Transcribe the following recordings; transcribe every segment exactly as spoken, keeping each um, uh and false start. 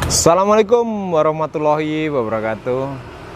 Assalamualaikum warahmatullahi wabarakatuh.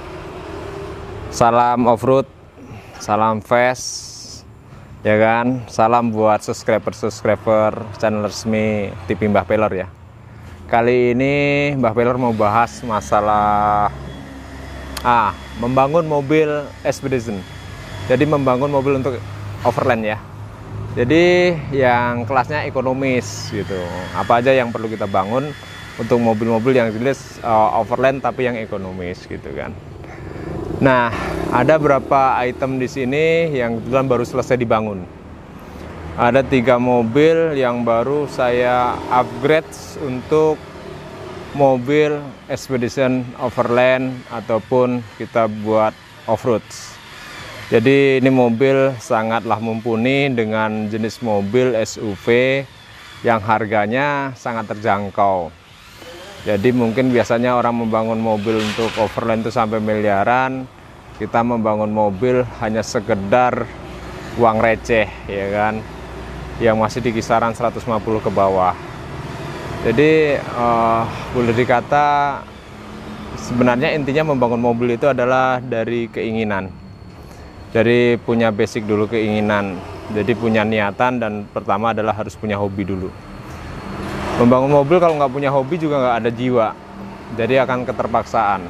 Salam off-road, salam fast, ya kan. Salam buat subscriber-subscriber channel resmi T V Mbah Pelor ya. Kali ini Mbah Pelor mau bahas masalah ah, membangun mobil expedition. Jadi membangun mobil untuk overland ya. Jadi yang kelasnya ekonomis gitu. Apa aja yang perlu kita bangun untuk mobil-mobil yang jelas uh, overland tapi yang ekonomis gitu kan. Nah, ada berapa item di sini yang kebetulan baru selesai dibangun. Ada tiga mobil yang baru saya upgrade untuk mobil expedition overland ataupun kita buat off-road. Jadi ini mobil sangatlah mumpuni dengan jenis mobil S U V yang harganya sangat terjangkau. Jadi mungkin biasanya orang membangun mobil untuk overland itu sampai miliaran, kita membangun mobil hanya sekedar uang receh ya kan, yang masih di kisaran seratus lima puluh ke bawah. Jadi uh, boleh dikata sebenarnya intinya membangun mobil itu adalah dari keinginan. Jadi punya basic dulu keinginan, jadi punya niatan, dan pertama adalah harus punya hobi dulu. Membangun mobil kalau nggak punya hobi juga nggak ada jiwa, jadi akan keterpaksaan.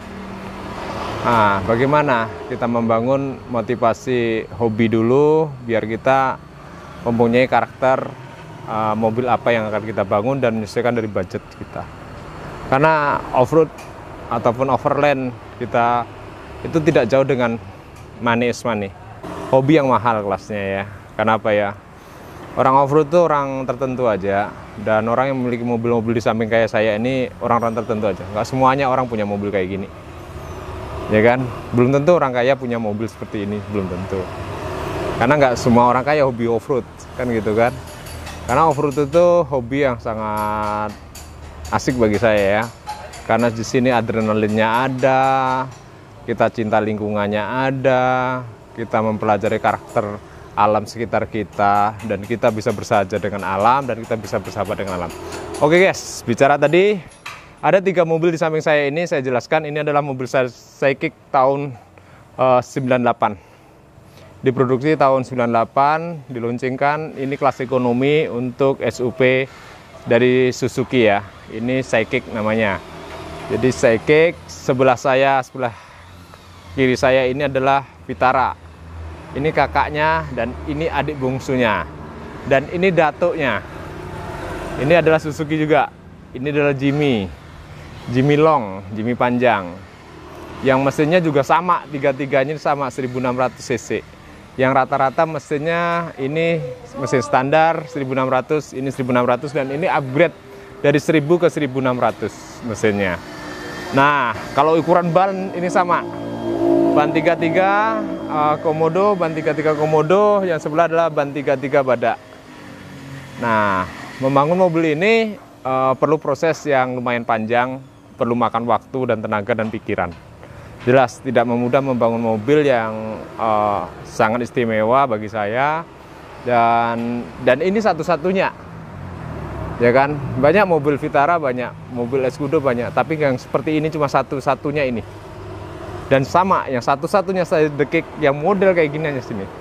Nah, bagaimana kita membangun motivasi hobi dulu biar kita mempunyai karakter uh, mobil apa yang akan kita bangun dan menyesuaikan dari budget kita. Karena off-road ataupun overland kita itu tidak jauh dengan money is money. Hobi yang mahal kelasnya ya. Kenapa ya? Orang off-road itu orang tertentu aja, dan orang yang memiliki mobil-mobil di samping kayak saya ini orang-orang tertentu aja. Nggak semuanya orang punya mobil kayak gini, ya kan? Belum tentu orang kaya punya mobil seperti ini, belum tentu. Karena nggak semua orang kaya hobi off-road, kan gitu kan? Karena off-road itu hobi yang sangat asik bagi saya ya. Karena di sini adrenalinnya ada, kita cinta lingkungannya ada, kita mempelajari karakter alam sekitar kita, dan kita bisa bersahaja dengan alam, dan kita bisa bersahabat dengan alam. Oke guys, bicara tadi ada tiga mobil di samping saya ini, saya jelaskan ini adalah mobil Psychic tahun uh, sembilan puluh delapan, diproduksi tahun sembilan puluh delapan, diluncurkan. Ini kelas ekonomi untuk S U V dari Suzuki ya, ini Psychic namanya. Jadi Psychic, sebelah saya, sebelah kiri saya ini adalah Vitara. Ini kakaknya, dan ini adik bungsunya, dan ini datuknya. Ini adalah Suzuki juga. Ini adalah Jimmy, Jimmy Long, Jimmy panjang. Yang mesinnya juga sama, tiga-tiganya sama seribu enam ratus cc. Yang rata-rata mesinnya ini mesin standar seribu enam ratus, ini seribu enam ratus, dan ini upgrade dari seribu ke seribu enam ratus mesinnya. Nah, kalau ukuran ban ini sama. Ban tiga puluh tiga uh, Komodo, ban tiga puluh tiga Komodo, yang sebelah adalah ban tiga puluh tiga Badak. Nah, membangun mobil ini uh, perlu proses yang lumayan panjang, perlu makan waktu dan tenaga dan pikiran. Jelas tidak memudah membangun mobil yang uh, sangat istimewa bagi saya, dan dan ini satu-satunya. Ya kan? Banyak mobil Vitara, banyak mobil Escudo banyak, tapi yang seperti ini cuma satu-satunya ini. Dan sama, yang satu-satunya saya dekik yang model kayak gini hanya sini.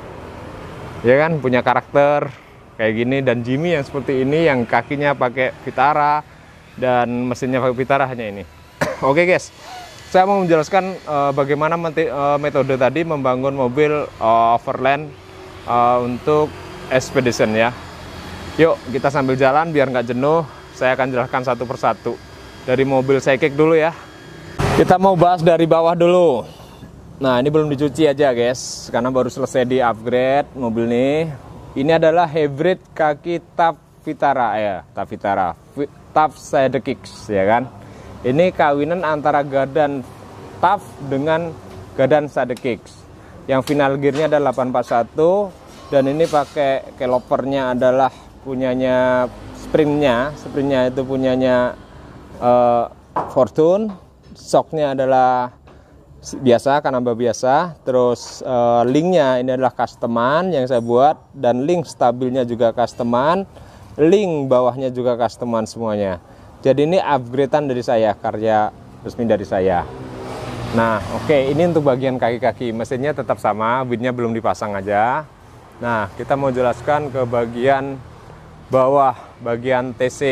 Ya kan, punya karakter kayak gini. Dan Jimmy yang seperti ini, yang kakinya pakai Vitara dan mesinnya pakai Vitara, hanya ini. Oke guys, saya mau menjelaskan uh, bagaimana uh, metode tadi membangun mobil uh, overland uh, untuk expedition ya. Yuk kita sambil jalan biar nggak jenuh, saya akan jelaskan satu persatu. Dari mobil Psychic dulu ya. Kita mau bahas dari bawah dulu. Nah, ini belum dicuci aja guys, karena baru selesai di upgrade mobil ini. Ini adalah hybrid kaki T A F Vitara ya, T A F Vitara, T A F Sidekick ya kan. Ini kawinan antara Gadan T A F dengan Gadan Sidekick. Yang final gearnya adalah delapan empat satu, dan ini pakai calipernya adalah punyanya springnya, springnya itu punyanya uh, Fortune. Shocknya adalah biasa, kanamba biasa. Terus uh, linknya ini adalah customan yang saya buat, dan link stabilnya juga customan, link bawahnya juga customan semuanya. Jadi ini upgradean dari saya, karya resmi dari saya. Nah, oke, okay, ini untuk bagian kaki-kaki. Mesinnya tetap sama, winnya belum dipasang aja. Nah, kita mau jelaskan ke bagian bawah, bagian T C.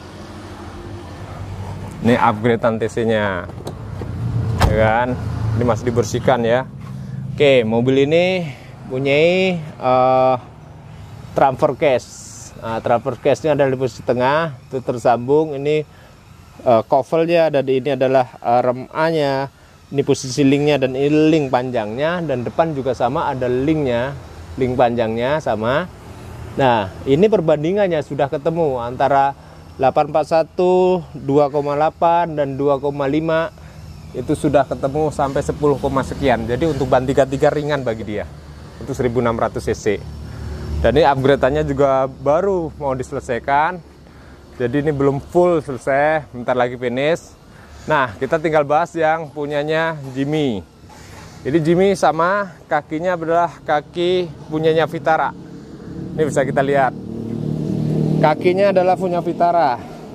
Ini upgradean T C-nya. Ya kan? Ini masih dibersihkan ya. Oke, mobil ini punyai uh, transfer case. Nah, transfer case-nya ada di posisi tengah, itu tersambung. Ini uh, covernya, dan ini adalah uh, rem A-nya. Ini posisi linknya, dan ini link panjangnya, dan depan juga sama, ada linknya, link panjangnya sama. Nah, ini perbandingannya sudah ketemu antara delapan empat satu, dua koma delapan, dan dua koma lima. Itu sudah ketemu sampai sepuluh, sekian. Jadi untuk ban tiga tiga ringan bagi dia, untuk seribu enam ratus cc. Dan ini upgrade-annya juga baru mau diselesaikan. Jadi ini belum full selesai, bentar lagi finish. Nah, kita tinggal bahas yang punyanya Jimmy. Jadi Jimmy sama, kakinya adalah kaki punyanya Vitara. Ini bisa kita lihat. Kakinya adalah punya Vitara.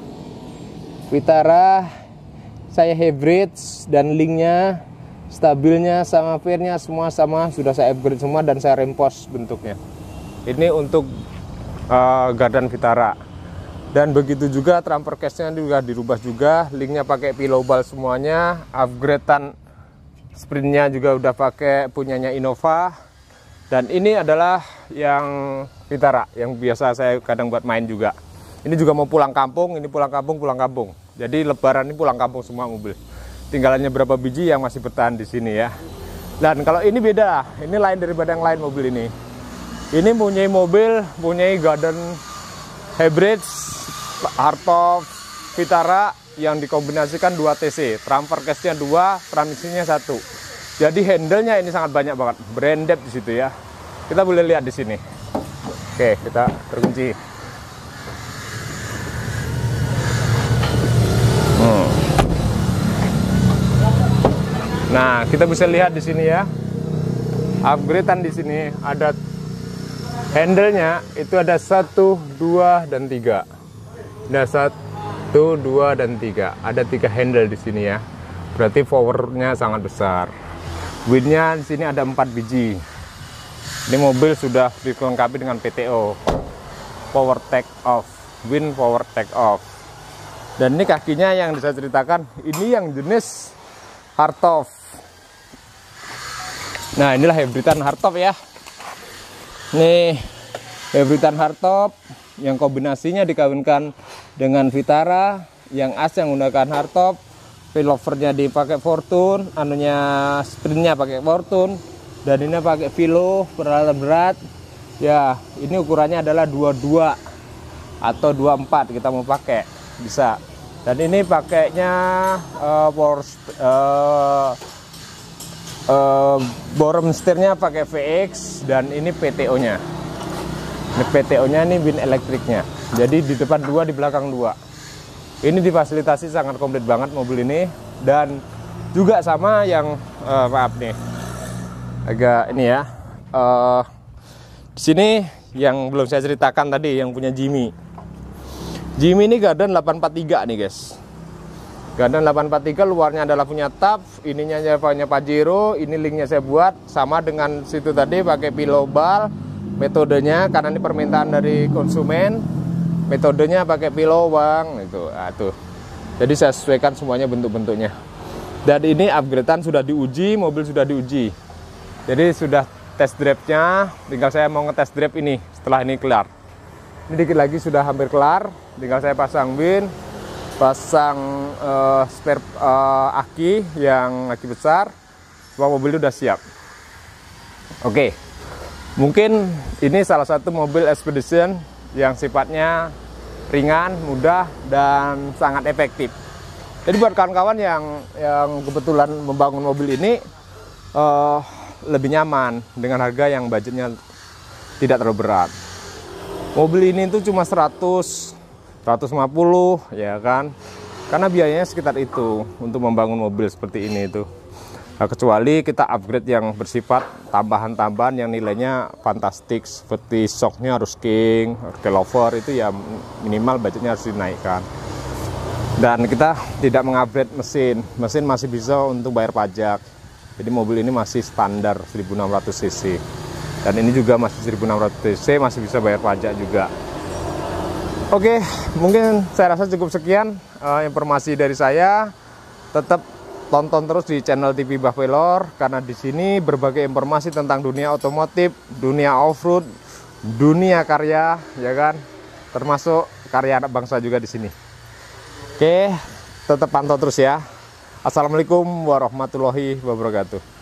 Vitara saya hybrid, dan linknya, stabilnya sama fairnya semua sama, sudah saya upgrade semua, dan saya reinforce bentuknya. Ini untuk uh, gardan Vitara. Dan begitu juga transfer case-nya juga dirubah juga, linknya pakai pillow ball semuanya, upgradean sprintnya juga udah pakai punyanya Innova. Dan ini adalah yang Vitara, yang biasa saya kadang buat main juga. Ini juga mau pulang kampung, ini pulang kampung, pulang kampung. Jadi lebaran ini pulang kampung semua mobil. Tinggalannya berapa biji yang masih bertahan di sini ya. Dan kalau ini beda, ini lain daripada yang lain mobil ini. Ini punya mobil, punya garden hybrid hardtop Vitara yang dikombinasikan dua T C, transfer case-nya dua, transmisinya satu. Jadi handle-nya ini sangat banyak banget, branded di situ ya. Kita boleh lihat di sini. Oke, kita terkunci. Hmm. Nah, kita bisa lihat di sini ya. Upgradean di sini ada handle-nya, itu ada satu, dua, dan tiga. Ada satu, dua, dan tiga. Ada tiga handle di sini ya. Berarti powernya sangat besar. Windnya di sini ada empat biji. Ini mobil sudah dilengkapi dengan P T O, power take off, wind power take off. Dan ini kakinya yang bisa ceritakan, ini yang jenis hardtop. Nah, inilah hybridan hardtop ya. Nih hybridan hardtop yang kombinasinya dikawinkan dengan Vitara, yang as yang menggunakan hardtop, pilovernya dipakai Fortune, anunya sprintnya pakai Fortune, dan ini pakai Velo peralatan berat. Ya, ini ukurannya adalah dua puluh dua atau dua puluh empat kita mau pakai bisa. Dan ini pakainya uh, power uh, uh, bottom setirnya pakai V X, dan ini P T O-nya. Ini P T O-nya ini bin elektriknya. Jadi di depan dua, di belakang dua. Ini difasilitasi sangat komplit banget mobil ini. Dan juga sama yang uh, maaf nih, agak ini ya. Uh, di sini yang belum saya ceritakan tadi, yang punya Jimmy. Jimmy ini gardan delapan empat tiga nih guys. Gardan delapan empat tiga, luarnya adalah punya tab, ininya punya Pajero, ini linknya saya buat sama dengan situ tadi pakai pillow ball. Metodenya karena ini permintaan dari konsumen, metodenya pakai pillow bang itu. Nah, tuh. Jadi saya sesuaikan semuanya bentuk-bentuknya. Dan ini upgradean sudah diuji, mobil sudah diuji. Jadi sudah test drive-nya, tinggal saya mau ngetes drive ini setelah ini kelar. Ini dikit lagi sudah hampir kelar, tinggal saya pasang win, pasang uh, spare uh, aki yang aki besar, semua mobil udah siap. Oke, mungkin ini salah satu mobil expedition yang sifatnya ringan, mudah, dan sangat efektif. Jadi buat kawan-kawan yang yang kebetulan membangun mobil ini uh, lebih nyaman dengan harga yang budgetnya tidak terlalu berat. Mobil ini tuh cuma seratus, seratus lima puluh ya kan, karena biayanya sekitar itu untuk membangun mobil seperti ini itu. Nah, kecuali kita upgrade yang bersifat tambahan-tambahan yang nilainya fantastik, seperti shocknya harus king, kelover, itu ya minimal budgetnya harus dinaikkan. Dan kita tidak mengupgrade mesin. Mesin masih bisa untuk bayar pajak. Jadi mobil ini masih standar seribu enam ratus cc. Dan ini juga masih seribu enam ratus cc, masih bisa bayar pajak juga. Oke, mungkin saya rasa cukup sekian uh, informasi dari saya. Tetap tonton terus di channel T V Mbah Pelor, karena di sini berbagai informasi tentang dunia otomotif, dunia off-road, dunia karya, ya kan? Termasuk karya anak bangsa juga di sini. Oke, tetap pantau terus ya. Assalamualaikum warahmatullahi wabarakatuh.